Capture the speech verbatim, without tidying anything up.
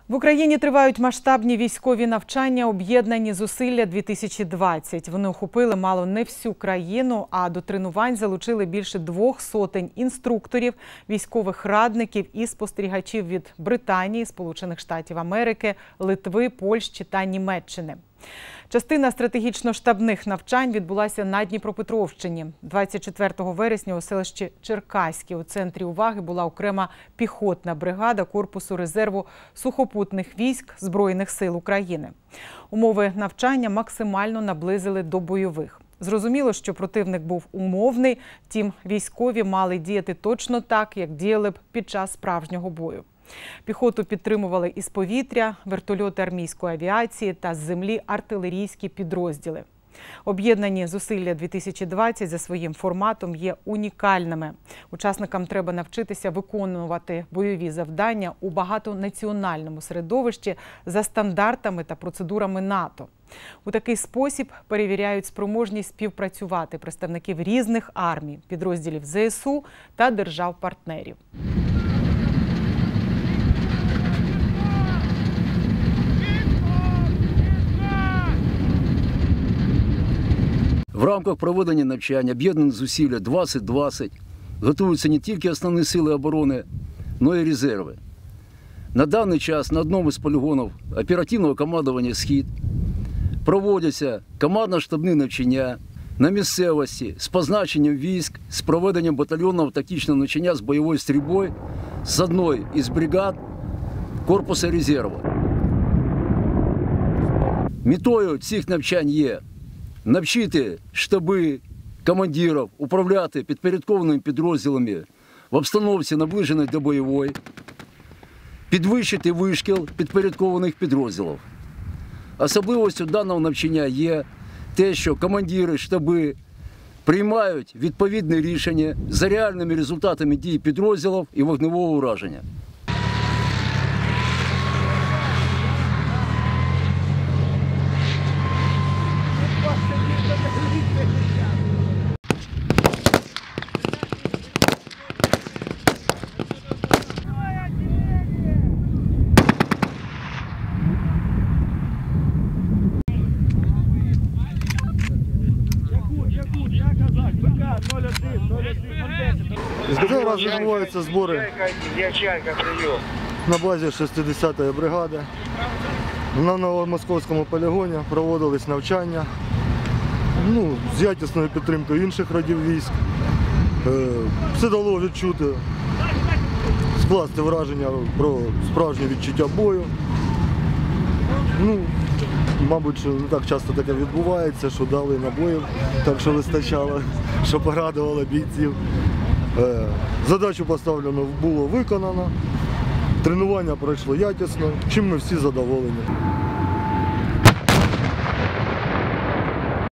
В Україні тривають масштабні військові навчання «Об'єднані зусилля дві тисячі двадцять». Вони охопили мало не всю країну, а до тренувань залучили більше двох сотень інструкторів, військових радників і спостерігачів від Британії, Сполучених Штатів Америки, Литви, Польщі та Німеччини. Частина стратегічно-штабних навчань відбулася на Дніпропетровщині. двадцять четвертого вересня у селищі Черкаське у центрі уваги була окрема піхотна бригада Корпусу резерву сухопутних військ Збройних сил України. Умови навчання максимально наблизили до бойових. Зрозуміло, що противник був умовний, втім військові мали діяти точно так, як діяли б під час справжнього бою. Піхоту підтримували із повітря, вертольоти армійської авіації та з землі артилерійські підрозділи. «Об'єднані зусилля дві тисячі двадцять» за своїм форматом є унікальними. Учасникам треба навчитися виконувати бойові завдання у багатонаціональному середовищі за стандартами та процедурами НАТО. У такий спосіб перевіряють спроможність співпрацювати представників різних армій, підрозділів зе ес у та держав-партнерів. В рамках проведення навчання «Об'єднані зусилля двадцять двадцять» готуються не тільки основні сили оборони, але й резерви. На даний час на одному з полігонів оперативного командування «Схід» проводяться командно-штабні навчання на місцевості з позначенням військ, з проведенням батальйонного тактичного навчання з бойовою стрільбою з одної із бригад Корпусу резерву. Метою цих навчань є навчити штаби командирів управляти підпорядкованими підрозділами в обстановці, наближеній до бойової, підвищити вишкіл підпорядкованих підрозділів. Особливістю даного навчання є те, що командири штаби приймають відповідні рішення за реальними результатами дій підрозділів і вогневого ураження. Зараз відбуваються збори на базі шістдесятої бригади. На Новомосковському полігоні проводились навчання ну, з якісною підтримкою інших родів військ. Все дало відчути, скласти враження про справжнє відчуття бою. Ну, мабуть, не так часто таке відбувається, що дали набоїв, так що вистачало, що порадувало бійців. Задачу поставлену було виконано, тренування пройшло якісно, чим ми всі задоволені.